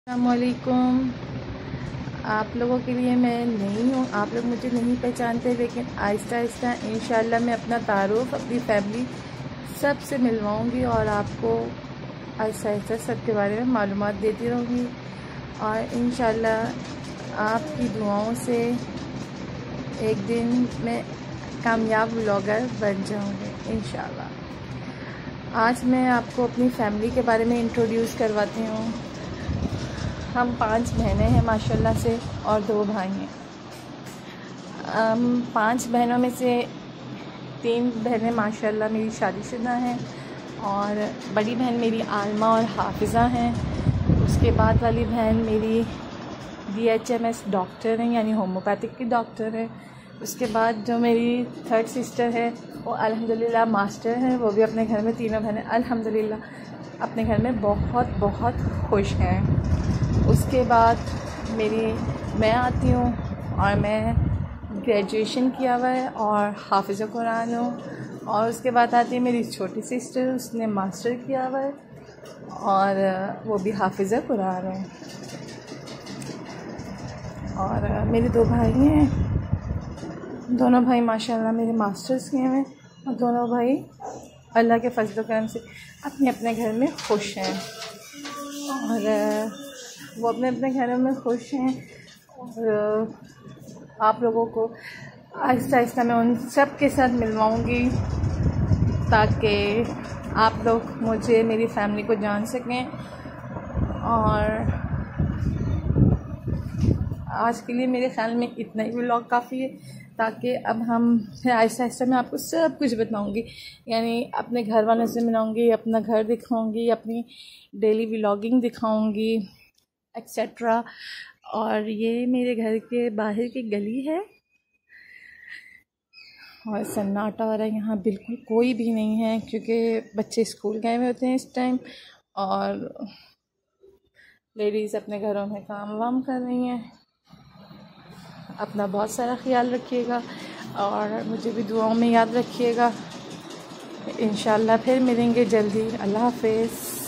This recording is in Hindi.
अस्सलामुअलैकुम। आप लोगों के लिए मैं नई हूँ, आप लोग मुझे नहीं पहचानते, लेकिन आहिस्ता आहिस्ता इंशाल्लाह मैं अपना तारुफ अपनी फैमिली सब से मिलवाऊँगी और आपको आहिस्ता आहिस्ता सब के बारे में मालूमात देती रहूँगी। और इंशाल्लाह आपकी दुआओं से एक दिन मैं कामयाब व्लॉगर बन जाऊँगी इंशाल्लाह। आज मैं आपको अपनी फैमिली के बारे में इंट्रोड्यूस करवाती हूँ। हम 5 बहनें हैं माशाल्लाह से और 2 भाई हैं। 5 बहनों में से 3 बहनें माशाल्लाह मेरी शादीशुदा हैं और बड़ी बहन मेरी आलमा और हाफिज़ा हैं। उसके बाद वाली बहन मेरी DHMS डॉक्टर हैं, यानी होम्योपैथिक की डॉक्टर है। उसके बाद जो मेरी 3rd सिस्टर है वो अल्हम्दुलिल्लाह मास्टर हैं। वो भी अपने घर में, तीनों बहनें अल्हम्दुलिल्लाह अपने घर में बहुत बहुत खुश हैं। उसके बाद मैं आती हूँ और मैं ग्रेजुएशन किया हुआ है और हाफिज़ कुरान हूँ। और उसके बाद आती है मेरी छोटी सिस्टर, उसने मास्टर किया हुआ है और वो भी हाफिज़ कुरान है। और मेरे 2 भाई हैं, दोनों भाई माशाल्लाह मेरे मास्टर्स किए हैं और दोनों भाई अल्लाह के फजल करम से अपने अपने घर में खुश हैं और वो अपने अपने घरों में खुश हैं। और आप लोगों को आहिस्ता आहिस्ता मैं उन सब के साथ मिलवाऊँगी ताकि आप लोग मुझे, मेरी फैमिली को जान सकें। और आज के लिए मेरे ख़्याल में इतना ही व्लॉग काफ़ी है, ताकि अब हम फिर आहिस्ता आहिस्ता मैं आपको सब कुछ बताऊंगी, यानी अपने घर वालों से मिलाऊंगी, अपना घर दिखाऊंगी, अपनी डेली व्लॉगिंग दिखाऊंगी एक्सेट्रा। और ये मेरे घर के बाहर की गली है और सन्नाटा हो रहा है, यहाँ बिल्कुल कोई भी नहीं है क्योंकि बच्चे स्कूल गए हुए होते हैं इस टाइम और लेडीज़ अपने घरों में काम वाम कर रही हैं। अपना बहुत सारा ख्याल रखिएगा और मुझे भी दुआओं में याद रखिएगा। इंशाल्लाह फिर मिलेंगे जल्दी। अल्लाह हाफ़िज़।